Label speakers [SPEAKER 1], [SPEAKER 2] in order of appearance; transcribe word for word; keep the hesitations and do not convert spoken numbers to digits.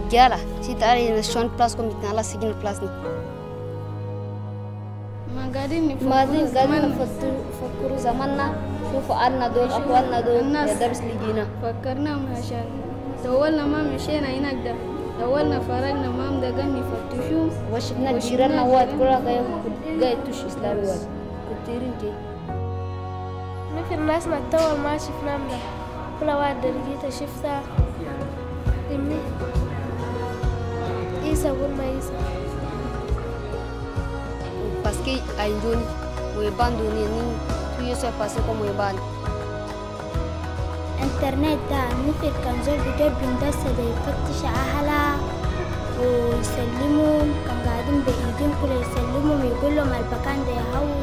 [SPEAKER 1] رجالة سيتاري نشون بلاسكم بتنالا سجن بلاسني
[SPEAKER 2] ما قاعدين
[SPEAKER 1] ما قاعدين قاعدين نفكروا زماننا شوفوا عنا دول أخواننا دول يا درس لجينا
[SPEAKER 2] فكرناهم عشان دولنا ما مشينا هناك ده دولنا فرقنا ما مدقن يفتشوا
[SPEAKER 1] وشفنا جيراننا واد كلها قايم قايد توش إسلامي واد كتيرين كي
[SPEAKER 3] مثل الناس ما تطول ما شفنا منها كل واحد درجيته شفتها إمي إيسا وما إيسا
[SPEAKER 1] باسكي أيجون ويبان دونيني تويسا باسكو ويبان
[SPEAKER 3] انترنت ده مثل كان زول بيجيب بندسة يفتش أهلها ويسلمهم كان قاعدين بإيدين كله يسلمهم يقول لهم المكان ده هو